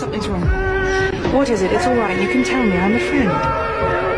Something's wrong. What is it? It's all right. You can tell me. I'm a friend.